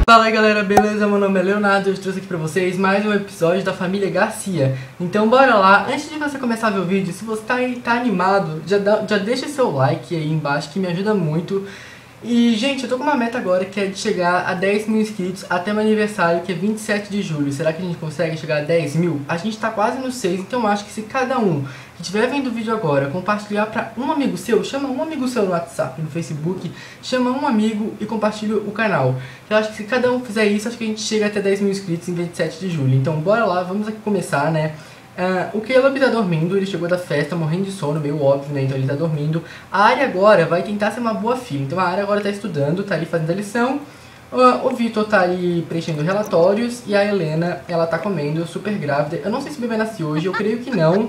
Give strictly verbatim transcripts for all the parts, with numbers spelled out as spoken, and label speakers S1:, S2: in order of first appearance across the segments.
S1: Fala aí galera, beleza? Meu nome é Leonardo e eu trouxe aqui pra vocês mais um episódio da família Garcia. Então bora lá, antes de você começar a ver o vídeo, se você tá, tá animado, já, dá, já deixa seu like aí embaixo que me ajuda muito. E gente, eu tô com uma meta agora que é de chegar a dez mil inscritos até meu aniversário, que é vinte e sete de julho. Será que a gente consegue chegar a dez mil? A gente tá quase no seis, então eu acho que se cada um que estiver vendo o vídeo agora compartilhar pra um amigo seu, chama um amigo seu no WhatsApp, no Facebook, chama um amigo e compartilha o canal. Eu acho que se cada um fizer isso, acho que a gente chega até dez mil inscritos em vinte e sete de julho. Então bora lá, vamos aqui começar, né? Uh, o Caleb tá dormindo, ele chegou da festa morrendo de sono, meio óbvio, né? Então ele tá dormindo. A Arya agora vai tentar ser uma boa filha. Então a Arya agora tá estudando, tá ali fazendo a lição. Uh, o Vitor tá ali preenchendo relatórios. E a Helena, ela tá comendo, super grávida. Eu não sei se o bebê nasce hoje, eu creio que não.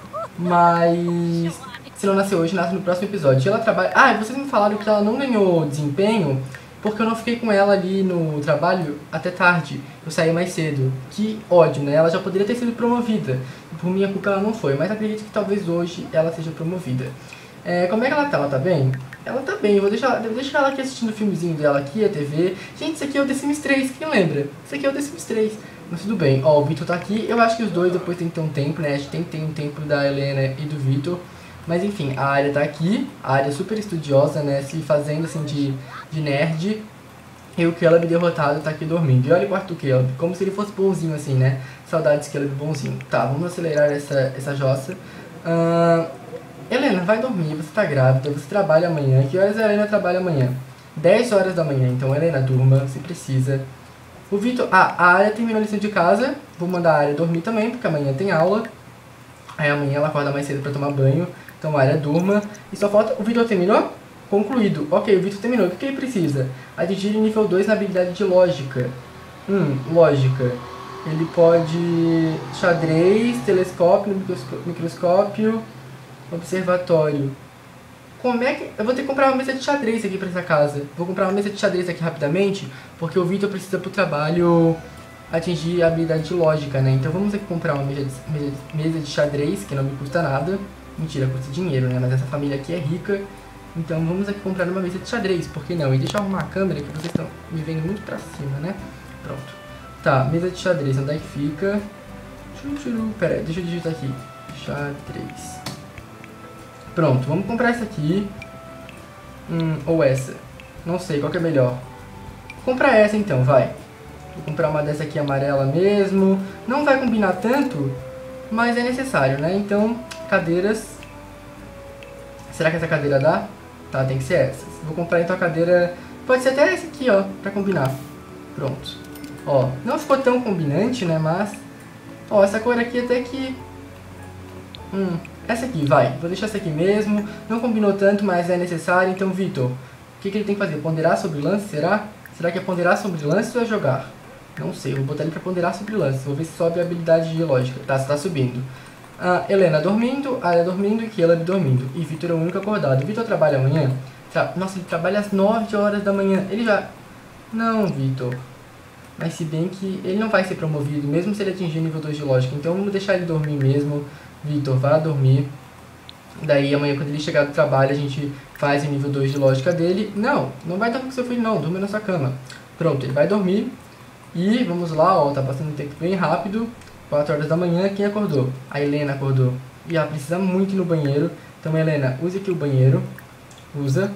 S1: Mas se não nascer hoje, nasce no próximo episódio. E ela trabalha... Ah, vocês me falaram que ela não ganhou desempenho porque eu não fiquei com ela ali no trabalho até tarde. Eu saí mais cedo. Que ódio, né? Ela já poderia ter sido promovida. Por minha culpa ela não foi. Mas acredito que talvez hoje ela seja promovida. É, como é que ela tá? Ela tá bem? Ela tá bem. Eu vou deixar, devo deixar ela aqui assistindo o filmezinho dela aqui, a T V. Gente, isso aqui é o The Sims três. Quem lembra? Isso aqui é o The Sims três. Mas tudo bem. Ó, o Vitor tá aqui. Eu acho que os dois depois tem que ter um tempo, né? A gente tem que ter um tempo da Helena e do Vitor. Mas enfim, a Arya tá aqui, a Arya super estudiosa, né, se fazendo assim de, de nerd. E o Caleb derrotado tá aqui dormindo. E olha o quarto do Caleb, como se ele fosse bonzinho assim, né. Saudades Caleb bonzinho. Tá, vamos acelerar essa, essa jossa. Uh, Helena, vai dormir, você tá grávida, você trabalha amanhã. Que horas a Helena trabalha amanhã? dez horas da manhã, então Helena, durma, se precisa. O Vitor, ah, a Arya terminou a lição de casa. Vou mandar a Arya dormir também, porque amanhã tem aula. Aí amanhã ela acorda mais cedo pra tomar banho. Então a Arya durma. E só falta... O Vitor terminou? Concluído. Ok, o Vitor terminou. O que, que ele precisa? Atingir nível dois na habilidade de lógica. Hum, lógica. Ele pode... Xadrez, telescópio, microscópio, observatório. Como é que... Eu vou ter que comprar uma mesa de xadrez aqui pra essa casa. Vou comprar uma mesa de xadrez aqui rapidamente, porque o Vitor precisa pro trabalho atingir a habilidade de lógica, né? Então vamos aqui comprar uma mesa de, mesa, mesa de xadrez, que não me custa nada. Mentira, custa dinheiro, né? Mas essa família aqui é rica. Então vamos aqui comprar uma mesa de xadrez, por que não? E deixa eu arrumar a câmera, que vocês estão me vendo muito pra cima, né? Pronto. Tá, mesa de xadrez, onde é que fica? Pera aí, deixa eu digitar aqui. Xadrez. Pronto, vamos comprar essa aqui. Hum, ou essa. Não sei, qual que é melhor. Vou comprar essa então, vai. Vou comprar uma dessa aqui amarela mesmo. Não vai combinar tanto, mas é necessário, né? Então, cadeiras. Será que essa cadeira dá? Tá, tem que ser essa. Vou comprar então a cadeira... Pode ser até essa aqui, ó, pra combinar. Pronto. Ó, não ficou tão combinante, né, mas... Ó, essa cor aqui até que... Hum, essa aqui, vai. Vou deixar essa aqui mesmo. Não combinou tanto, mas é necessário. Então, Vitor, o que, que ele tem que fazer? Ponderar sobre lance, será? Será que é ponderar sobre lance ou é jogar? Não sei, vou botar ele pra ponderar sobre lance. Vou ver se sobe a habilidade de lógica. Tá, está subindo. Ah, Helena dormindo, Arya dormindo e Caleb dormindo. E Vitor é o único acordado. Vitor trabalha amanhã? Tra... Nossa, ele trabalha às nove horas da manhã. Ele já... Não, Vitor. Mas se bem que ele não vai ser promovido, mesmo se ele atingir nível dois de lógica. Então vamos deixar ele dormir mesmo. Vitor, vá dormir. Daí amanhã quando ele chegar do trabalho a gente faz o nível dois de lógica dele. Não, não vai dormir com seu filho não, dorme na sua cama. Pronto, ele vai dormir. E vamos lá, ó, tá passando um tempo bem rápido. quatro horas da manhã, quem acordou? A Helena acordou. E ela precisa muito ir no banheiro. Então, Helena, use aqui o banheiro. Usa.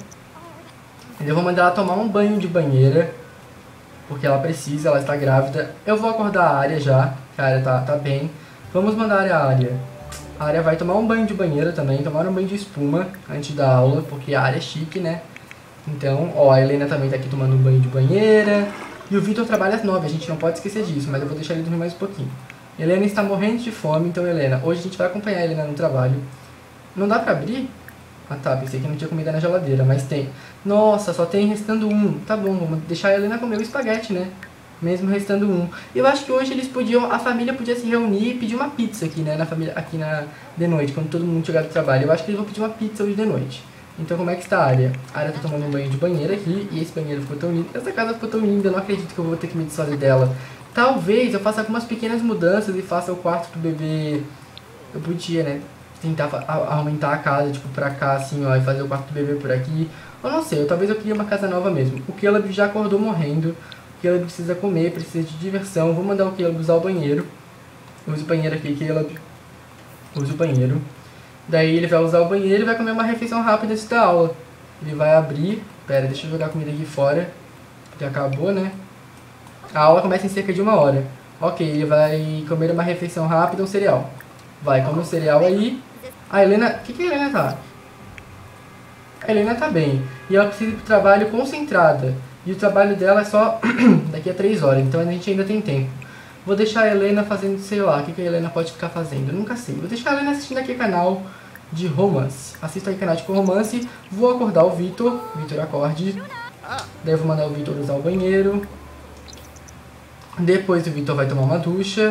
S1: Eu vou mandar ela tomar um banho de banheira. Porque ela precisa, ela está grávida. Eu vou acordar a Arya já. Que a Arya tá, tá bem. Vamos mandar a Arya. A Arya vai tomar um banho de banheira também. Tomar um banho de espuma antes da aula. Porque a Arya é chique, né? Então, ó, a Helena também tá aqui tomando um banho de banheira. E o Vitor trabalha às nove, a gente não pode esquecer disso. Mas eu vou deixar ele dormir mais um pouquinho. Helena está morrendo de fome, então Helena, hoje a gente vai acompanhar a Helena no trabalho. Não dá pra abrir? Ah tá, pensei que não tinha comida na geladeira, mas tem. Nossa, só tem restando um. Tá bom, vamos deixar a Helena comer o espaguete, né? Mesmo restando um. Eu acho que hoje eles podiam, a família podia se reunir e pedir uma pizza aqui, né? Na família, aqui na, de noite, quando todo mundo chegar do trabalho. Eu acho que eles vão pedir uma pizza hoje de noite. Então como é que está a Arya? A Arya tá tomando um banho de banheira aqui, e esse banheiro ficou tão lindo. Essa casa ficou tão linda, eu não acredito que eu vou ter que me desfazer dela. Talvez eu faça algumas pequenas mudanças e faça o quarto do bebê. Eu podia, né? Tentar aumentar a casa, tipo, pra cá, assim, ó, e fazer o quarto do bebê por aqui. Eu não sei, eu, talvez eu queria uma casa nova mesmo. O Caleb já acordou morrendo. Caleb precisa comer, precisa de diversão. Vou mandar o Caleb usar o banheiro. Use o banheiro aqui, Caleb. Use o banheiro. Daí ele vai usar o banheiro e vai comer uma refeição rápida antes da aula. Ele vai abrir... Pera, deixa eu jogar a comida aqui fora. Já acabou, né? A aula começa em cerca de uma hora. Ok, ele vai comer uma refeição rápida, um cereal. Vai, come um cereal aí. A Helena... O que, que a Helena tá? A Helena tá bem. E ela precisa ir pro trabalho concentrada. E o trabalho dela é só daqui a três horas. Então a gente ainda tem tempo. Vou deixar a Helena fazendo, sei lá, o que, que a Helena pode ficar fazendo. Eu nunca sei. Vou deixar a Helena assistindo aqui o canal de romance. Assista aí o canal de romance. Vou acordar o Vitor. Vitor, acorde. Daí eu vou mandar o Vitor usar o banheiro. Depois o Vitor vai tomar uma ducha.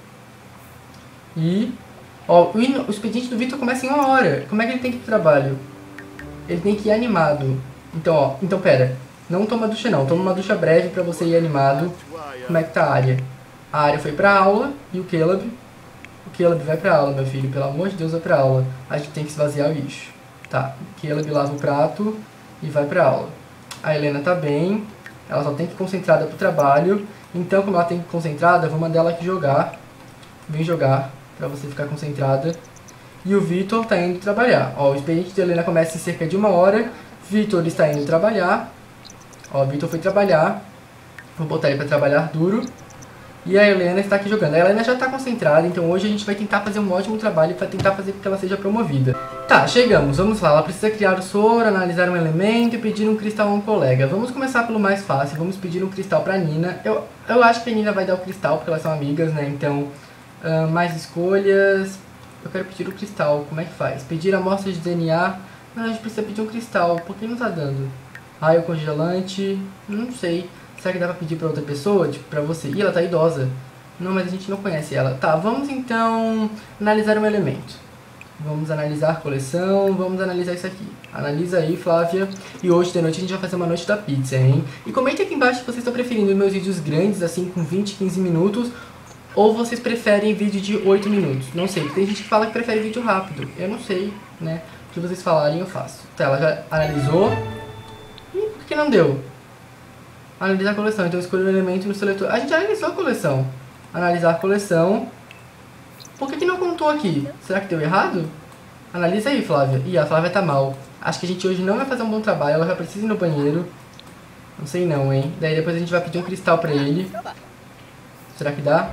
S1: E... Ó, o expediente do Vitor começa em uma hora. Como é que ele tem que ir pro trabalho? Ele tem que ir animado. Então, ó, então pera. Não toma ducha não. Toma uma ducha breve pra você ir animado. Como é que tá a área? A área foi pra aula. E o Caleb? O Caleb vai pra aula, meu filho. Pelo amor de Deus, vai pra aula. A gente tem que esvaziar o lixo. Tá. O Caleb lava o prato e vai pra aula. A Helena tá bem. Ela só tem que ir concentrada pro trabalho. Então, como ela tem que ir concentrada, eu vou mandar ela aqui jogar. Vem jogar. Pra você ficar concentrada. E o Vitor tá indo trabalhar. Ó, o expediente de Helena começa em cerca de uma hora. Vitor está indo trabalhar. Ó, o Vitor foi trabalhar. Vou botar ele pra trabalhar duro. E a Helena está aqui jogando. A Helena já está concentrada, então hoje a gente vai tentar fazer um ótimo trabalho para tentar fazer com que ela seja promovida. Tá, chegamos. Vamos lá. Ela precisa criar o soro, analisar um elemento e pedir um cristal a um colega. Vamos começar pelo mais fácil. Vamos pedir um cristal para a Nina. Eu, eu acho que a Nina vai dar o cristal, porque elas são amigas, né? Então, uh, mais escolhas. Eu quero pedir o cristal. Como é que faz? Pedir amostra de D N A. Não, a gente precisa pedir um cristal. Por que não tá dando? Raio congelante. Não sei. Será que dá pra pedir pra outra pessoa? Tipo, pra você. Ih, ela tá idosa. Não, mas a gente não conhece ela. Tá, vamos então analisar um elemento. Vamos analisar a coleção. Vamos analisar isso aqui. Analisa aí, Flávia. E hoje de noite a gente vai fazer uma noite da pizza, hein? E comente aqui embaixo se vocês estão preferindo meus vídeos grandes, assim, com vinte, quinze minutos. Ou vocês preferem vídeo de oito minutos. Não sei. Tem gente que fala que prefere vídeo rápido. Eu não sei, né? O que vocês falarem eu faço. Tá, ela já analisou. Ih, por que não deu? Analisar a coleção, então escolha um elemento no seletor. A gente analisou a coleção. Analisar a coleção. Por que que não contou aqui? Será que deu errado? Analisa aí, Flávia. Ih, a Flávia tá mal. Acho que a gente hoje não vai fazer um bom trabalho. Ela já precisa ir no banheiro. Não sei não, hein. Daí depois a gente vai pedir um cristal pra ele. Será que dá?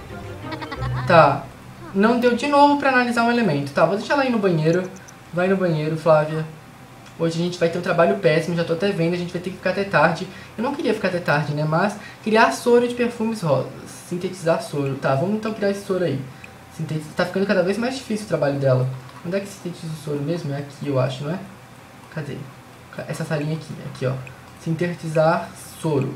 S1: Tá. Não deu de novo pra analisar um elemento. Tá, vou deixar ela ir no banheiro. Vai no banheiro, Flávia. Hoje a gente vai ter um trabalho péssimo, já tô até vendo, a gente vai ter que ficar até tarde. Eu não queria ficar até tarde, né, mas criar soro de perfumes rosas, sintetizar soro. Tá, vamos então criar esse soro aí. Sintetiza... Tá ficando cada vez mais difícil o trabalho dela. Onde é que sintetiza o soro mesmo? É aqui, eu acho, não é? Cadê? Essa salinha aqui, aqui, ó. Sintetizar soro.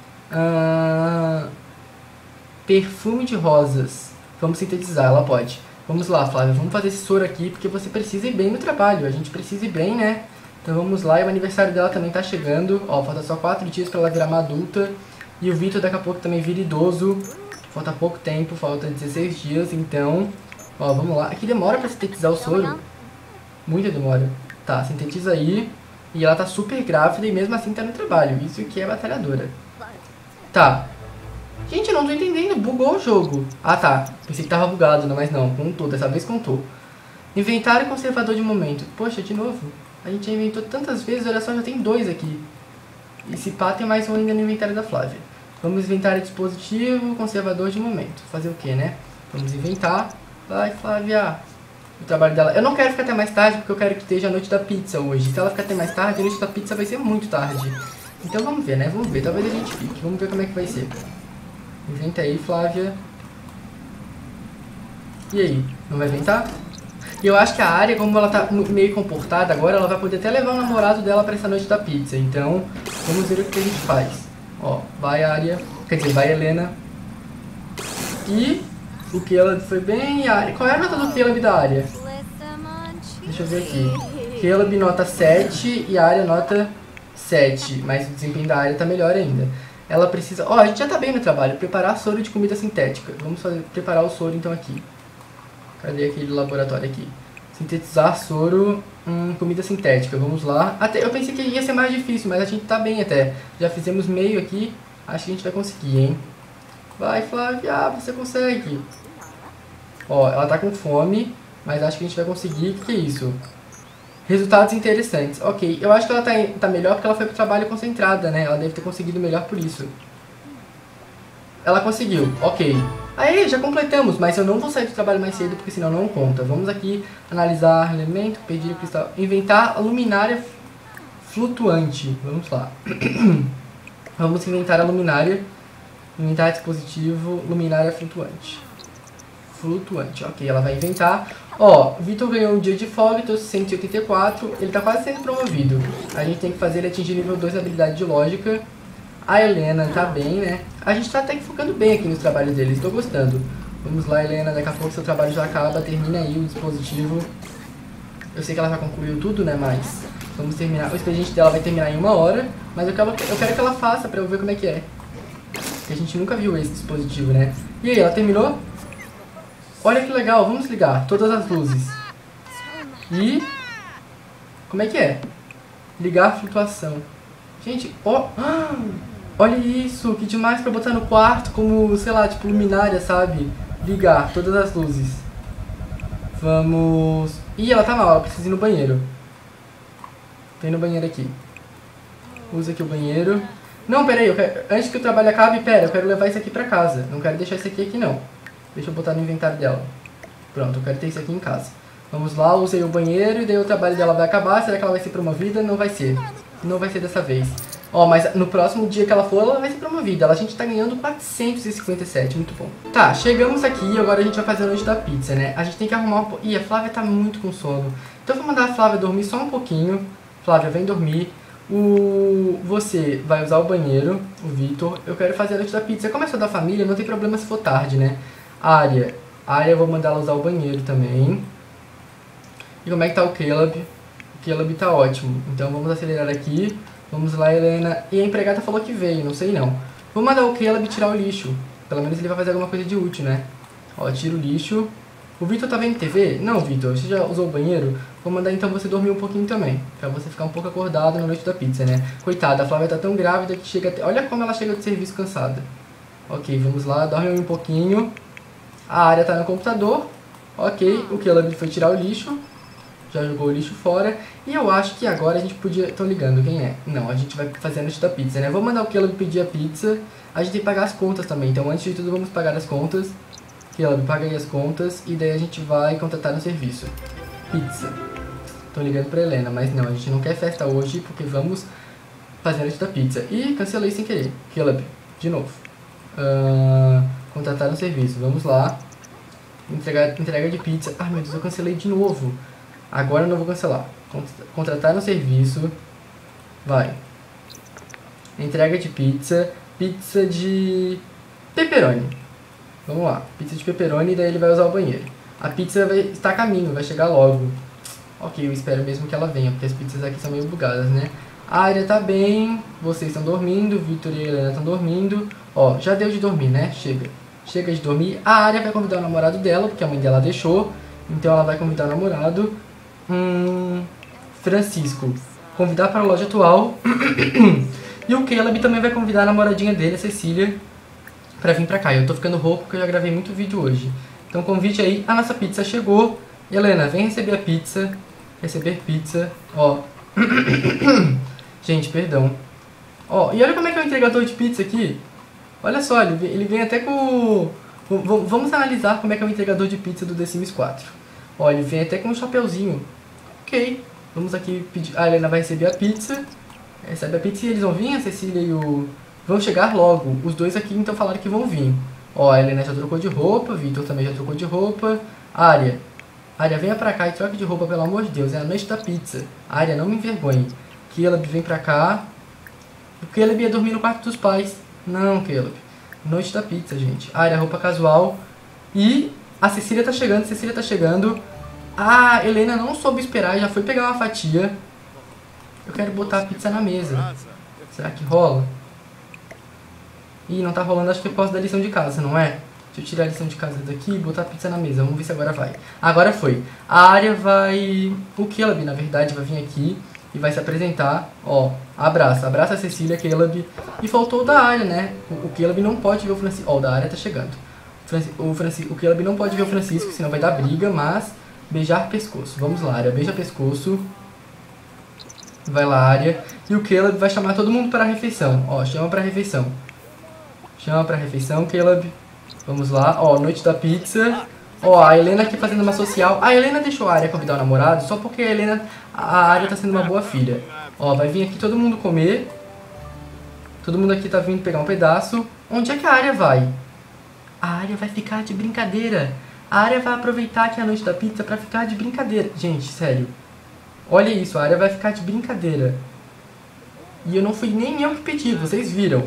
S1: Ah... Perfume de rosas. Vamos sintetizar, ela pode. Vamos lá, Flávia, vamos fazer esse soro aqui, porque você precisa ir bem no trabalho. A gente precisa ir bem, né? Então vamos lá, e o aniversário dela também tá chegando. Ó, falta só quatro dias pra ela virar uma adulta. E o Vitor daqui a pouco também vira idoso. Falta pouco tempo, falta dezesseis dias, então... Ó, vamos lá. Aqui demora pra sintetizar o soro. Muita demora. Tá, sintetiza aí. E ela tá super grávida e mesmo assim tá no trabalho. Isso que é batalhadora. Tá. Gente, eu não tô entendendo. Bugou o jogo. Ah, tá. Pensei que tava bugado, não, mas não. Contou. Dessa vez contou. Inventário conservador de momento. Poxa, de novo. A gente já inventou tantas vezes. Olha só, já tem dois aqui. E se pá, tem mais um ainda no inventário da Flávia. Vamos inventar dispositivo conservador de momento. Fazer o que, né? Vamos inventar. Vai, Flávia. O trabalho dela. Eu não quero ficar até mais tarde, porque eu quero que esteja a noite da pizza hoje. Se ela ficar até mais tarde, a noite da pizza vai ser muito tarde. Então vamos ver, né? Vamos ver. Talvez a gente fique. Vamos ver como é que vai ser. Inventa aí, Flávia. E aí? Não vai inventar? E eu acho que a Arya, como ela tá meio comportada agora, ela vai poder até levar o namorado dela pra essa noite da pizza. Então, vamos ver o que a gente faz. Ó, vai Arya. Quer dizer, vai Helena. E o Caleb foi bem. A Arya. Qual é a nota do Caleb da Arya? Deixa eu ver aqui. Caleb nota sete e a Arya nota sete. Mas o desempenho da Arya tá melhor ainda. Ela precisa... Ó, a gente já tá bem no trabalho. Preparar soro de comida sintética. Vamos fazer... preparar o soro então aqui. Cadê aquele laboratório aqui? Sintetizar soro, hum, comida sintética. Vamos lá. Até, eu pensei que ia ser mais difícil, mas a gente tá bem até. Já fizemos meio aqui. Acho que a gente vai conseguir, hein? Vai, Flávia, você consegue. Ó, ela tá com fome, mas acho que a gente vai conseguir. O que, que é isso? Resultados interessantes. Ok, eu acho que ela tá, tá melhor porque ela foi pro trabalho concentrada, né? Ela deve ter conseguido melhor por isso. Ela conseguiu, ok. Aí, já completamos, mas eu não vou sair do trabalho mais cedo porque senão não conta. Vamos aqui analisar elemento, pedir o cristal, inventar a luminária flutuante. Vamos lá. Vamos inventar a luminária. Inventar dispositivo, luminária flutuante. Flutuante, ok, ela vai inventar. Ó, Vitor ganhou um dia de folga, então cento e oitenta e quatro. Ele tá quase sendo promovido. A gente tem que fazer ele atingir nível dois de habilidade de lógica. A Helena tá bem, né? A gente tá até que focando bem aqui nos trabalhos deles, estou gostando. Vamos lá, Helena, daqui a pouco seu trabalho já acaba, termina aí o dispositivo. Eu sei que ela já concluiu tudo, né, mas vamos terminar. O expediente dela vai terminar em uma hora, mas eu quero, eu quero que ela faça pra eu ver como é que é. Porque a gente nunca viu esse dispositivo, né? E aí, ela terminou? Olha que legal, vamos ligar todas as luzes. E... como é que é? Ligar a flutuação. Gente, ó... Ah, olha isso, que demais pra botar no quarto como, sei lá, tipo luminária, sabe? Ligar todas as luzes. Vamos... Ih, ela tá mal, ela precisa ir no banheiro. Vem no banheiro aqui. Usa aqui o banheiro. Não, pera aí, eu quero... antes que o trabalho acabe, pera, eu quero levar isso aqui pra casa. Não quero deixar isso aqui aqui, não. Deixa eu botar no inventário dela. Pronto, eu quero ter isso aqui em casa. Vamos lá, usei o banheiro e daí o trabalho dela vai acabar. Será que ela vai ser promovida? Não vai ser. Não vai ser dessa vez. Ó, mas no próximo dia que ela for, ela vai ser promovida. A gente tá ganhando quatrocentos e cinquenta e sete, muito bom. Tá, chegamos aqui e agora a gente vai fazer a noite da pizza, né? A gente tem que arrumar um... Ih, a Flávia tá muito com sono. Então eu vou mandar a Flávia dormir só um pouquinho. Flávia, vem dormir. O... Você vai usar o banheiro, o Vitor. Eu quero fazer a noite da pizza. Como é só da família, não tem problema se for tarde, né? A Área. A Área eu vou mandar ela usar o banheiro também. E como é que tá o Caleb? O Caleb tá ótimo. Então vamos acelerar aqui. Vamos lá, Helena. E a empregada falou que veio, não sei não. Vou mandar o Caleb tirar o lixo. Pelo menos ele vai fazer alguma coisa de útil, né? Ó, tira o lixo. O Vitor tá vendo T V? Não, Vitor, você já usou o banheiro? Vou mandar então você dormir um pouquinho também. Pra você ficar um pouco acordado na noite da pizza, né? Coitada, a Flávia tá tão grávida que chega até... Olha como ela chega de serviço cansada. Ok, vamos lá, dorme um pouquinho. A Área tá no computador. Ok, o Caleb foi tirar o lixo. Já jogou o lixo fora. E eu acho que agora a gente podia... Tô ligando, quem é? Não, a gente vai fazer a noite da pizza, né? Vou mandar o Caleb pedir a pizza. A gente tem que pagar as contas também. Então, antes de tudo, vamos pagar as contas. Caleb, paga aí as contas. E daí a gente vai contratar um serviço. Pizza. Tô ligando pra Helena, mas não, a gente não quer festa hoje, porque vamos fazer a noite da pizza. Ih, cancelei sem querer. Caleb, de novo. Uh, contratar um serviço. Vamos lá. Entregar, entrega de pizza. Ai, meu Deus, eu cancelei de novo. Agora eu não vou cancelar. Contratar um serviço. Vai. Entrega de pizza. Pizza de pepperoni. Vamos lá. Pizza de pepperoni e daí ele vai usar o banheiro. A pizza vai estar a caminho, vai chegar logo. Ok, eu espero mesmo que ela venha, porque as pizzas aqui são meio bugadas, né? A Área tá bem. Vocês estão dormindo. O Vitor e a Helena estão dormindo. Ó, já deu de dormir, né? Chega. Chega de dormir. A Área vai convidar o namorado dela, porque a mãe dela deixou. Então ela vai convidar o namorado. Hum, Francisco. Convidar para a loja atual. E o Caleb também vai convidar a namoradinha dele, a Cecília, pra vir pra cá. Eu tô ficando rouco porque eu já gravei muito vídeo hoje. Então convite aí. A nossa pizza chegou. Helena, vem receber a pizza. Receber pizza. Ó. Gente, perdão. Ó, e olha como é que é o entregador de pizza aqui. Olha só, ele vem, ele vem até com... Vamos analisar como é que é o entregador de pizza do The Sims quatro. Ó, ele vem até com um chapeuzinho. Ok. Vamos aqui pedir... A Helena vai receber a pizza. Recebe a pizza e eles vão vir, a Cecília e o... Vão chegar logo. Os dois aqui então falaram que vão vir. Ó, a Helena já trocou de roupa. Vitor também já trocou de roupa. Área. Área, venha pra cá e troque de roupa, pelo amor de Deus. É a noite da pizza. Área, não me envergonhe. Caleb, vem pra cá. O Caleb ia dormir no quarto dos pais. Não, Caleb. Noite da pizza, gente. Área, roupa casual. E a Cecília tá chegando. Cecília tá chegando. A Helena não soube esperar. Já foi pegar uma fatia. Eu quero botar a pizza na mesa. Será que rola? Ih, não tá rolando. Acho que é por causa da lição de casa, não é? Deixa eu tirar a lição de casa daqui e botar a pizza na mesa. Vamos ver se agora vai. Agora foi. A Área vai... O Caleb, na verdade, vai vir aqui. e vai se apresentar. Ó, abraça, abraça a Cecília, Caleb. E faltou o da área, né? O, o Caleb não pode ver o Francisco. Ó, o da área tá chegando. Franci o, Franci o Caleb não pode ver o Francisco, senão vai dar briga, mas beijar pescoço. Vamos lá, área, beija pescoço. Vai lá, área. E o Caleb vai chamar todo mundo para a refeição. Ó, chama para a refeição. Chama para a refeição, Caleb. Vamos lá. Ó, noite da pizza. Ó, a Helena aqui fazendo uma social. A Helena deixou a área convidar o namorado só porque a Helena, a área tá sendo uma boa filha. Ó, vai vir aqui todo mundo comer. Todo mundo aqui tá vindo pegar um pedaço. Onde é que a área vai? A área vai ficar de brincadeira. A área vai aproveitar que é a noite da pizza pra ficar de brincadeira. Gente, sério. Olha isso, a área vai ficar de brincadeira. E eu não fui nem eu que pedi, vocês viram.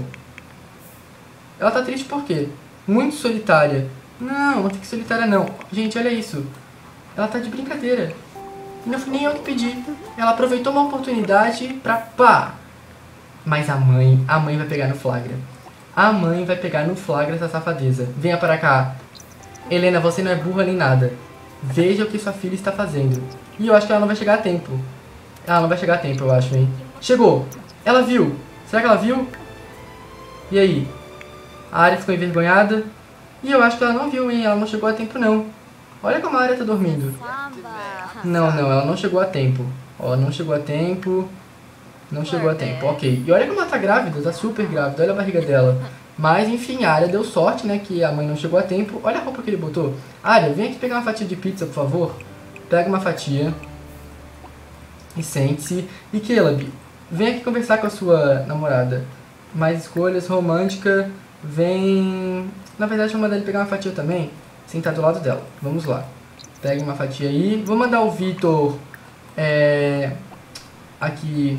S1: Ela tá triste por quê? Muito solitária. Não, não fique solitária não. Gente, olha isso. Ela tá de brincadeira. E não fui nem eu que pedi. Ela aproveitou uma oportunidade pra pá. Mas a mãe, a mãe vai pegar no flagra. A mãe vai pegar no flagra essa safadeza. Venha para cá. Helena, você não é burra nem nada. Veja o que sua filha está fazendo. E eu acho que ela não vai chegar a tempo. Ela não vai chegar a tempo, eu acho, hein. Chegou. Ela viu. Será que ela viu? E aí? A área ficou envergonhada. E eu acho que ela não viu, hein. Ela não chegou a tempo, não. Olha como a área tá dormindo. Não, não, ela não chegou a tempo. Ó, não chegou a tempo. Não chegou a tempo, ok. E olha como ela tá grávida, tá super grávida. Olha a barriga dela. Mas, enfim, a área deu sorte, né, que a mãe não chegou a tempo. Olha a roupa que ele botou. Área, vem aqui pegar uma fatia de pizza, por favor. Pega uma fatia. E sente-se. E Caleb, vem aqui conversar com a sua namorada. Mais escolhas, romântica. Vem... Na verdade, vou mandar ele pegar uma fatia também. Sentar do lado dela. Vamos lá. Pega uma fatia aí. Vou mandar o Vitor... É... Aqui...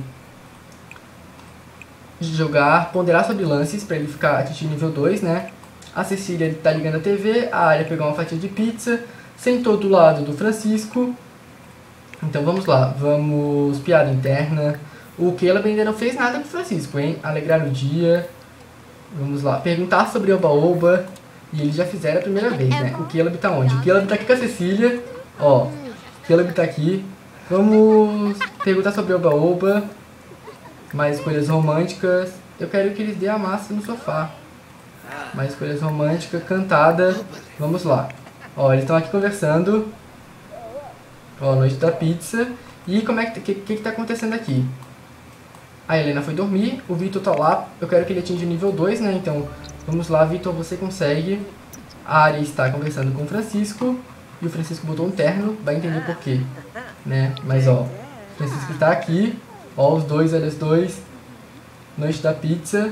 S1: jogar, ponderar sobre lances pra ele ficar atingindo nível dois, né? A Cecília tá ligando a T V, a área pegou uma fatia de pizza, sentou do lado do Francisco. Então vamos lá, vamos piada interna. O Caleb ainda não fez nada com o Francisco, hein? Alegrar o dia. Vamos lá, perguntar sobre Oba-Oba. E eles já fizeram a primeira vez, né? O Caleb tá onde? O Caleb tá aqui com a Cecília. Ó, o Caleb tá aqui. Vamos perguntar sobre Oba-Oba. Mais escolhas românticas. Eu quero que eles dêem a massa no sofá. Mais escolhas românticas, cantada. Vamos lá. Ó, eles estão aqui conversando. Ó, noite da pizza. E como é que, que, que, que tá acontecendo aqui? A Helena foi dormir. O Vitor tá lá. Eu quero que ele atinja o nível dois, né? Então, vamos lá, Vitor, você consegue. A Ari está conversando com o Francisco. E o Francisco botou um terno. Vai entender por quê, né? Mas, ó, o Francisco está aqui. Ó, os dois, olha os dois. Noite da pizza.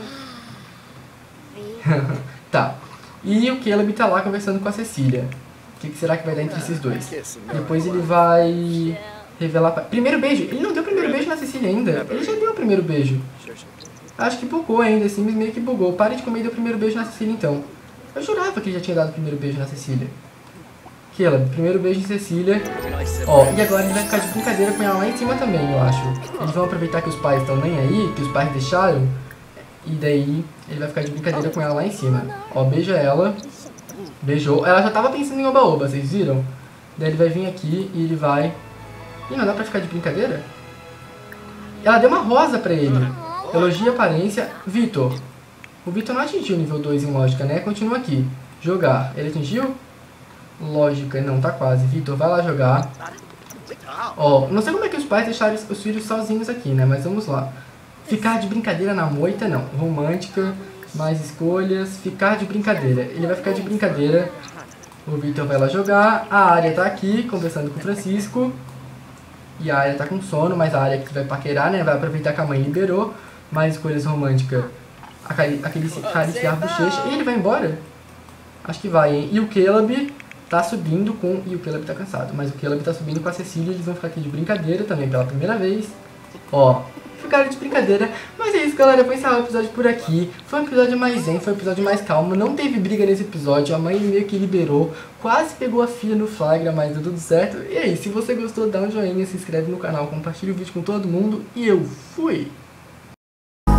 S1: Tá. E o Caleb tá lá conversando com a Cecília. O que, que será que vai dar entre esses dois? Depois ele vai revelar... Pra... Primeiro beijo. Ele não deu o primeiro beijo na Cecília ainda. Ele já deu o primeiro beijo. Acho que bugou ainda, assim, mas meio que bugou. Pare de comer e deu o primeiro beijo na Cecília, então. Eu jurava que ele já tinha dado o primeiro beijo na Cecília. Caleb, primeiro beijo em Cecília. Ó, e agora ele vai ficar de brincadeira com ela lá em cima também, eu acho. Eles vão aproveitar que os pais estão nem aí, que os pais deixaram. E daí ele vai ficar de brincadeira com ela lá em cima. Ó, beija ela. Beijou. Ela já tava pensando em Oba-Oba, vocês viram? Daí ele vai vir aqui e ele vai... Ih, não dá pra ficar de brincadeira? Ela deu uma rosa pra ele. Elogia a aparência. Vitor. O Vitor não atingiu o nível dois em lógica, né? Continua aqui. Jogar. Ele atingiu? Lógica, não, tá quase. Vitor, vai lá jogar. Ó, não sei como é que os pais deixaram os filhos sozinhos aqui, né? Mas vamos lá. Ficar de brincadeira na moita, não. Romântica, mais escolhas. Ficar de brincadeira. Ele vai ficar de brincadeira. O Vitor vai lá jogar. A Arya tá aqui, conversando com o Francisco. E a Arya tá com sono, mas a Arya que vai paquerar, né? Vai aproveitar que a mãe liberou. Mais escolhas românticas. Aquele acariciar a bochecha. E ele vai embora? Acho que vai, hein? E o Caleb... tá subindo com... E o Caleb tá cansado. Mas o Caleb tá subindo com a Cecília. Eles vão ficar aqui de brincadeira também pela primeira vez. Ó, ficaram de brincadeira. Mas é isso, galera. Vou encerrar o episódio por aqui. Foi um episódio mais zen, foi um episódio mais calmo. Não teve briga nesse episódio. A mãe meio que liberou. Quase pegou a filha no flagra, mas deu tudo certo. E aí, se você gostou, dá um joinha, se inscreve no canal, compartilha o vídeo com todo mundo. E eu fui!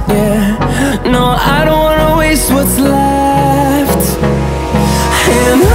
S1: Yeah. No, I don't wanna waste what's left. And